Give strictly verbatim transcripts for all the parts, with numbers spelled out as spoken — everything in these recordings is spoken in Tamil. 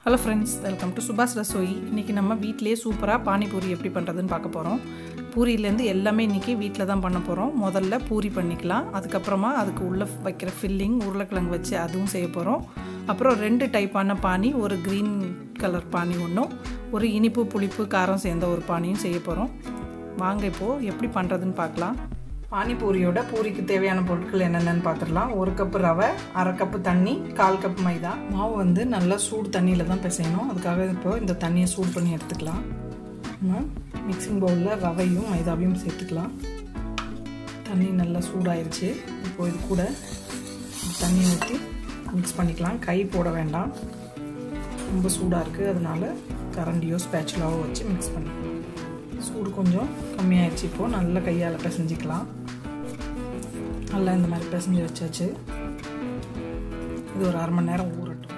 ஹலோ ஃப்ரெண்ட்ஸ், வெல்கம் டு சுபாஷ் ரசோயி. இன்றைக்கி நம்ம வீட்டிலே சூப்பராக பானிபூரி எப்படி பண்ணுறதுன்னு பார்க்க போகிறோம். பூரியிலேருந்து எல்லாமே இன்றைக்கி வீட்டில் தான் பண்ண போகிறோம். முதல்ல பூரி பண்ணிக்கலாம், அதுக்கப்புறமா அதுக்கு உள்ளே வைக்கிற ஃபில்லிங் உருளைக்கிழங்கு வச்சு அதுவும் செய்ய போகிறோம். அப்புறம் ரெண்டு டைப்பான பானி, ஒரு க்ரீன் கலர் பானி ஒன்றும், ஒரு இனிப்பு புளிப்பு காரம் சேர்ந்த ஒரு பானியும் செய்ய போகிறோம். வாங்க இப்போது எப்படி பண்ணுறதுன்னு பார்க்கலாம். பானிபூரியோட பூரிக்கு தேவையான பொருட்கள் என்னென்னு பார்த்துடலாம். ஒரு கப்பு ரவை, அரை கப்பு தண்ணி, கால் கப் மைதா. மாவு வந்து நல்லா சூடு தண்ணியில் தான் பிசையணும். அதுக்காக இப்போ இந்த தண்ணியை சூடு பண்ணி எடுத்துக்கலாம். நம்ம மிக்சிங் பவுலில் ரவையும் மைதாவையும் சேர்த்துக்கலாம். தண்ணி நல்லா சூடாயிருச்சு. இப்போ இது கூட தண்ணி ஊற்றி மிக்ஸ் பண்ணிக்கலாம். கை போட வேண்டாம், ரொம்ப சூடாக இருக்குது, அதனால கரண்டியோ ஸ்பேச்சுலாவோ வச்சு மிக்ஸ் பண்ணிக்கலாம். சூடு கொஞ்சம் கம்மியாயிடுச்சு. இப்போது நல்லா கையால் பிசைஞ்சிக்கலாம். நல்லா இந்த மாதிரி பிசைஞ்சு வச்சாச்சு. இது ஒரு அரை மணி நேரம் ஊறட்டும்.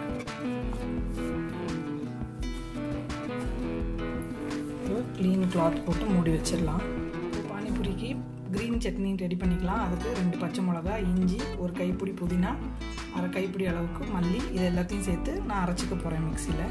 க்ளீன் கிளாத் போட்டு மூடி வச்சிடலாம். பானிபூரிக்கு க்ரீன் சட்னி ரெடி பண்ணிக்கலாம். அதுக்கு ரெண்டு பச்சை மிளகா, இஞ்சி, ஒரு கைப்பிடி புதினா, அரை கைப்பிடி அளவுக்கு மல்லி, இது எல்லாத்தையும் சேர்த்து நான் அரைச்சிக்க போகிறேன் மிக்சியில்.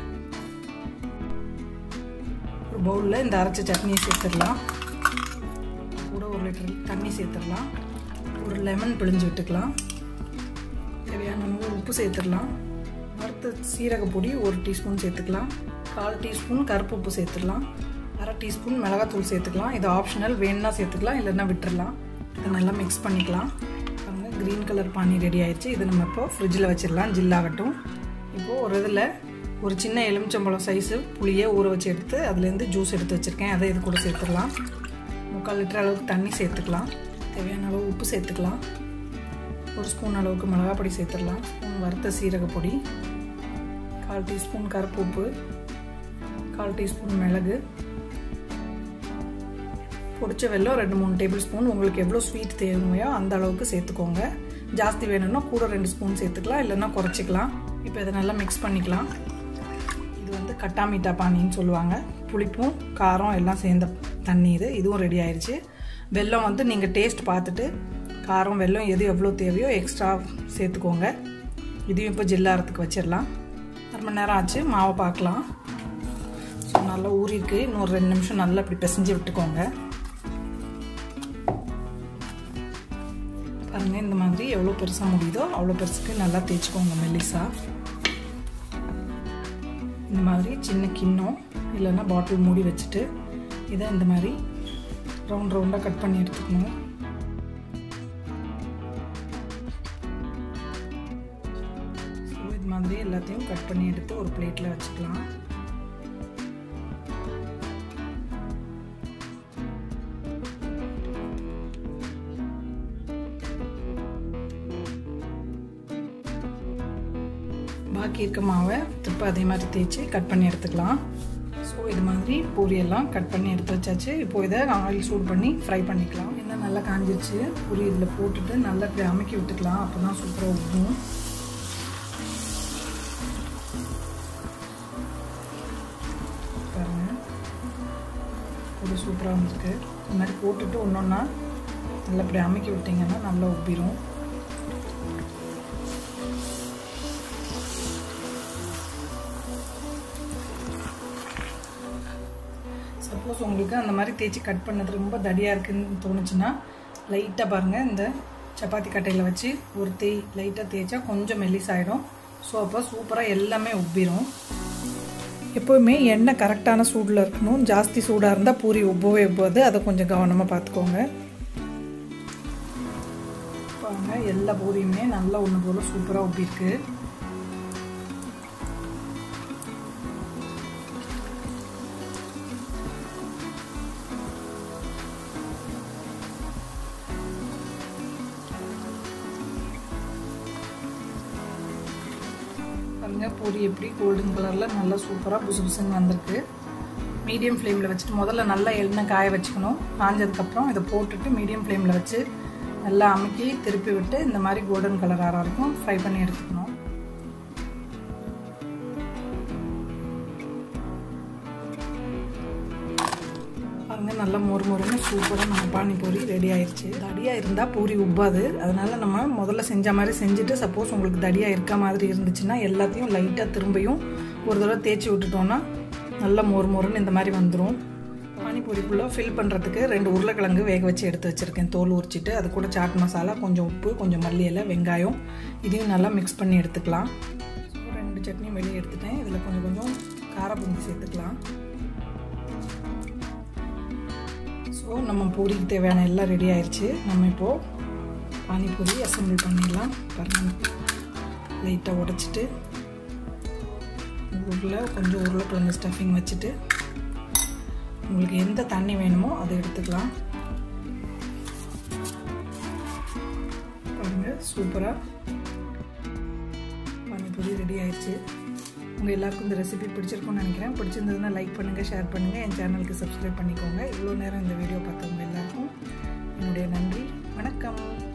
ஒரு பவுலில் இந்த அரைச்ச சட்னியை சேர்த்துடலாம். கூட ஒரு லிட்டர் தண்ணி சேர்த்துடலாம். ஒரு லெமன் பிழிஞ்சு விட்டுக்கலாம். தேவையான அளவு உப்பு சேர்த்துடலாம். வறுத்த சீரக பொடி ஒரு டீஸ்பூன் சேர்த்துக்கலாம். கால் டீஸ்பூன் கருப்பு உப்பு சேர்த்துடலாம். அரை டீஸ்பூன் மிளகாத்தூள் சேர்த்துக்கலாம். இது ஆப்ஷனல், வேணுன்னா சேர்த்துக்கலாம், இல்லைன்னா விட்டுடலாம். இதை நல்லா மிக்ஸ் பண்ணிக்கலாம். பாருங்கள், க்ரீன் கலர் பானி ரெடி ஆயிடுச்சு. இதை நம்ம இப்போ ஃப்ரிட்ஜில் வச்சிடலாம், ஜில்லாகட்டும். இப்போது ஒரு இதில் ஒரு சின்ன எலுமிச்சம்பழம் சைஸு புளியை ஊற வச்சு எடுத்து அதுலேருந்து ஜூஸ் எடுத்து வச்சுருக்கேன். அதை இது கூட சேர்த்துடலாம். முக்கால் லிட்டர் அளவுக்கு தண்ணி சேர்த்துக்கலாம். தேவையான அளவு உப்பு சேர்த்துக்கலாம். ஒரு ஸ்பூன் அளவுக்கு மிளகா பொடி சேர்த்துடலாம். ஸ்பூன் வறுத்த சீரக பொடி, கால் டீஸ்பூன் கருப்பு உப்பு, கால் டீஸ்பூன் மிளகு, பொடிச்ச வெல்லம் ரெண்டு மூணு டேபிள் ஸ்பூன். உங்களுக்கு எவ்வளோ ஸ்வீட் தேவையோ அந்த அளவுக்கு சேர்த்துக்கோங்க. ஜாஸ்தி வேணும்னா கூட ரெண்டு ஸ்பூன் சேர்த்துக்கலாம், இல்லைன்னா குறைச்சிக்கலாம். இப்போ இதை நல்லா மிக்ஸ் பண்ணிக்கலாம். இது வந்து கட்டா மீட்டா பானின்னு சொல்லுவாங்க. புளிப்பும் காரம் எல்லாம் சேர்ந்த தண்ணி இது. இதுவும் ரெடி ஆயிடுச்சு. வெல்லம் வந்து நீங்கள் டேஸ்ட் பார்த்துட்டு காரம் வெல்லம் எது எவ்வளோ தேவையோ எக்ஸ்ட்ரா சேர்த்துக்கோங்க. இதையும் இப்போ ஜில்லாரத்துக்கு வச்சிடலாம். அரை மணி நேரம் ஆச்சு. மாவை பார்க்கலாம். ஸோ நல்லா ஊறிருக்கு. இன்னொரு ரெண்டு நிமிஷம் நல்லா இப்படி பிசைஞ்சு விட்டுக்கோங்க. பாருங்கள், இந்த மாதிரி எவ்வளோ பெருசாக முடியுதோ அவ்வளோ பெருசுக்கு நல்லா தேய்ச்சிக்கோங்க மெல்லிசா. இந்த மாதிரி சின்ன கிண்ணம் இல்லைன்னா பாட்டில் மூடி வச்சுட்டு இதை இந்த மாதிரி ரவுண்ட் ரவுண்டாக கட் பண்ணி எடுத்துக்கணும். ஸோ இது மாதிரி எல்லாத்தையும் கட் பண்ணி எடுத்து ஒரு பிளேட்டில் வச்சுக்கலாம். பாக்கி இருக்க மாவை திருப்ப அதே மாதிரி தேய்ச்சி கட் பண்ணி எடுத்துக்கலாம். ஸோ இது மாதிரி பூரியெல்லாம் கட் பண்ணி எடுத்து வச்சாச்சு. இப்போ இதை ஆயில் சூடு பண்ணி ஃப்ரை பண்ணிக்கலாம். என்ன நல்லா காஞ்சிருச்சு. பூரி இதில் போட்டுட்டு நல்லா இப்படி அமுக்கி விட்டுக்கலாம். அப்போ தான் சூப்பராக ஊற்றும். பாருங்கள், பூரி சூப்பராக வந்துருக்கு. இந்த மாதிரி போட்டுட்டு ஒன்று ஒன்றா நல்லா இப்படி அமுக்கி விட்டிங்கன்னா நல்லா உப்பிடும். சப்போஸ் உங்களுக்கு அந்த மாதிரி தேய்ச்சி கட் பண்ணது ரொம்ப தடியாக இருக்குதுன்னு தோணுச்சுன்னா லைட்டாக பாருங்கள், இந்த சப்பாத்தி கட்டையில் வச்சு ஒரு தேய் லைட்டாக தேய்ச்சா கொஞ்சம் மெல்லிசாயிடும். ஸோ அப்போ சூப்பராக எல்லாமே உப்பிடும். எப்போவுமே எண்ணெய் கரெக்டான சூடில் இருக்கணும். ஜாஸ்தி சூடாக இருந்தால் பூரி உப்பவே உப்பாது. அதை கொஞ்சம் கவனமாக பார்த்துக்கோங்க. பாருங்கள், எல்லா பூரியுமே நல்லா ஒன்று போல் சூப்பராக உப்பிருக்கு. பூரி எப்படி கோல்டன் கலரில் நல்லா சூப்பராக புசு புசுன்னு வந்திருக்கு. மீடியம் ஃப்ளேமில் வச்சுட்டு முதல்ல நல்லா எண்ணெய் காய வச்சுக்கணும். காஞ்சதுக்கப்புறம் இதை போட்டுட்டு மீடியம் ஃப்ளேமில் வச்சு நல்லா அமுக்கி திருப்பி விட்டு இந்த மாதிரி கோல்டன் கலர் ஆற வரைக்கும் ஃப்ரை பண்ணி எடுத்துக்கணும். பாருங்கள், நல்லா மொறு மொறுன்னு சூப்பராக நம்ம பானிபூரி ரெடி ஆயிடுச்சு. தடியாக இருந்தால் பூரி உப்பாது. அதனால் நம்ம முதல்ல செஞ்ச மாதிரி செஞ்சுட்டு சப்போஸ் உங்களுக்கு தடியாக இருக்க மாதிரி இருந்துச்சுன்னா எல்லாத்தையும் லைட்டாக திரும்பியும் ஒரு தடவை தேய்ச்சி விட்டுட்டோன்னா நல்லா மொறு மொறுன்னு இந்த மாதிரி வந்துடும். பானிபூரிக்குள்ளே ஃபில் பண்ணுறதுக்கு ரெண்டு உருளைக்கிழங்கு வேக வச்சு எடுத்து வச்சுருக்கேன், தோல் உரிச்சிட்டு. அது கூட சாட் மசாலா, கொஞ்சம் உப்பு, கொஞ்சம் மல்லி இலை, வெங்காயம், இதையும் நல்லா மிக்ஸ் பண்ணி எடுத்துக்கலாம். ரெண்டு சட்னியும் வெளியே எடுத்துட்டேன். இதில் கொஞ்சம் கொஞ்சம் கார பூந்தி சேர்த்துக்கலாம். ஸோ நம்ம பூரிக்கு தேவையான எல்லாம் ரெடி ஆயிடுச்சு. நம்ம இப்போது பானிபூரி அசம்பிள் பண்ணிடலாம். பாருங்கள், லைட்டாக உடைச்சிட்டு உருளை கொஞ்சம் உருளைக்கிழங்கு ஸ்டஃபிங் வச்சுட்டு உங்களுக்கு எந்த தண்ணி வேணுமோ அதை எடுத்துக்கலாம். பாருங்கள், சூப்பராக பானிபூரி ரெடி ஆயிடுச்சு. உங்கள் எல்லாருக்கும் இந்த ரெசிபி பிடிச்சிருக்கும்னு நினைக்கிறேன். பிடிச்சிருந்ததுன்னா லைக் பண்ணுங்கள், ஷேர் பண்ணுங்கள், என் சேனலுக்கு சப்ஸ்கிரைப் பண்ணிக்கோங்க. இவ்வளோ நேரம் இந்த வீடியோ பார்த்தவங்க எல்லாருக்கும் என்னுடைய நன்றி. வணக்கம்.